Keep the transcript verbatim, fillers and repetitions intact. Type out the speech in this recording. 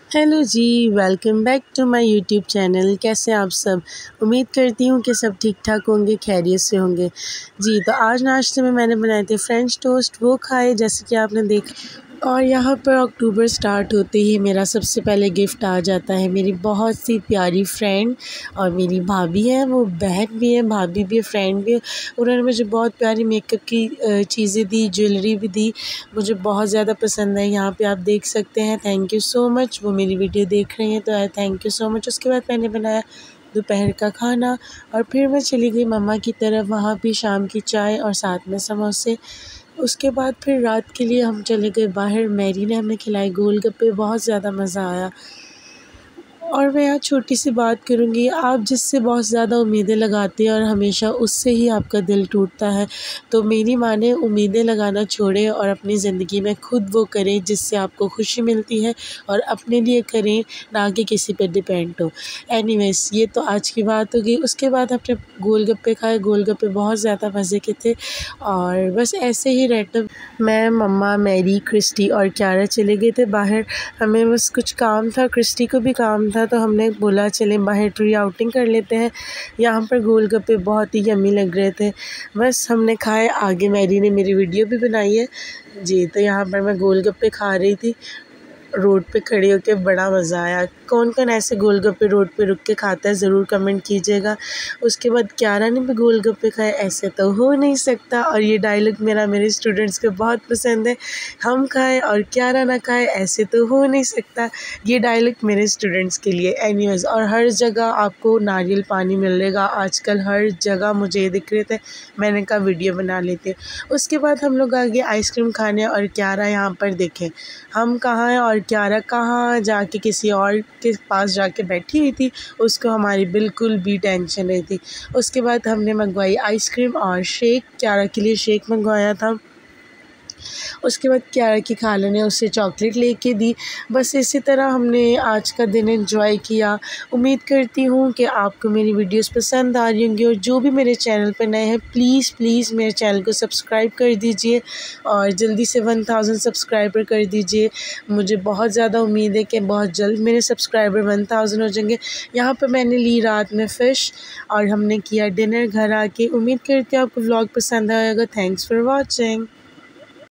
Hello ji, welcome back to my YouTube channel. कैसे हैं आप सब? उम्मीद करती हूँ कि सब ठीक ठाक होंगे, खैरियत से होंगे। जी, तो आज नाश्ते में मैंने बनाए थे फ्रेंच टोस्ट, वो खाए जैसे कि आपने देखा। और यहाँ पर अक्टूबर स्टार्ट होते ही मेरा सबसे पहले गिफ्ट आ जाता है मेरी बहुत सी प्यारी फ्रेंड और मेरी भाभी है, वो बहन भी है, भाभी भी है, फ्रेंड भी है। उन्होंने मुझे बहुत प्यारी मेकअप की चीज़ें दी, ज्वेलरी भी दी, मुझे बहुत ज़्यादा पसंद है। यहाँ पे आप देख सकते हैं। Thank you so much. वो मेरी वीडियो देख रही हैं तो थैंक यू सो मच। उसके बाद मैंने बनाया दोपहर का खाना और फिर मैं चली गई मम्मा की तरफ, वहाँ भी शाम की चाय और साथ में समोसे। उसके बाद फिर रात के लिए हम चले गए बाहर। मैरी ने हमें खिलाए गोलगप्पे, बहुत ज़्यादा मज़ा आया। और मैं यहाँ छोटी सी बात करूँगी, आप जिससे बहुत ज़्यादा उम्मीदें लगाते हैं और हमेशा उससे ही आपका दिल टूटता है, तो मेरी माने उम्मीदें लगाना छोड़ें और अपनी ज़िंदगी में खुद वो करें जिससे आपको खुशी मिलती है और अपने लिए करें, ना कि किसी पे डिपेंड हो। एनीवेज़, ये तो आज की बात होगी। उसके बाद हमने गोलगप्पे खाए, गोलगप्पे बहुत ज़्यादा मज़े के थे। और बस ऐसे ही रैंडम मैं, मम्मा, मैरी, क्रिस्टी और क्यारा चले गए थे बाहर। हमें बस कुछ काम था, क्रिस्टी को भी काम था, तो हमने बोला चलें बाहर ट्री आउटिंग कर लेते हैं। यहाँ पर गोलगप्पे बहुत ही यम्मी लग रहे थे। बस हमने खाए, आगे मैरी ने मेरी वीडियो भी बनाई है। जी, तो यहाँ पर मैं गोलगप्पे खा रही थी रोड पे खड़े होके, बड़ा मज़ा आया। कौन कौन ऐसे गोलगप्पे रोड पे रुक के खाता है, ज़रूर कमेंट कीजिएगा। उसके बाद क्यारा ने भी गोलगप्पे खाए, ऐसे तो हो नहीं सकता। और ये डायलॉग मेरा मेरे स्टूडेंट्स को बहुत पसंद है, हम खाएं और क्यारा ना खाए, ऐसे तो हो नहीं सकता। ये डायलॉग मेरे स्टूडेंट्स के लिए। एनीवेज़, और हर जगह आपको नारियल पानी मिलेगा आजकल, हर जगह मुझे ये दिख रहे थे। मैंने कहा वीडियो बना लेते। उसके बाद हम लोग आ गए आइसक्रीम खाने और क्यारा यहाँ पर देखें हम कहाँ हैं और क्यारा कहाँ जाके किसी और के पास जाके बैठी हुई थी, उसको हमारी बिल्कुल भी टेंशन नहीं थी। उसके बाद हमने मंगवाई आइसक्रीम और शेक, क्यारा के लिए शेक मंगवाया था। उसके बाद क्यारा की खाला ने उसे चॉकलेट लेके दी। बस इसी तरह हमने आज का दिन एंजॉय किया। उम्मीद करती हूँ कि आपको मेरी वीडियोस पसंद आ रही होंगी, और जो भी मेरे चैनल पर नए हैं प्लीज़ प्लीज़ मेरे चैनल को सब्सक्राइब कर दीजिए और जल्दी से वन थाउजेंड सब्सक्राइबर कर दीजिए। मुझे बहुत ज़्यादा उम्मीद है कि बहुत जल्द मेरे सब्सक्राइबर वन थाउजेंड हो जाएंगे। यहाँ पर मैंने ली रात में फ़िश और हमने किया डिनर घर आके। उम्मीद करती हूँ आपको व्लॉग पसंद आएगा। Thanks for watching.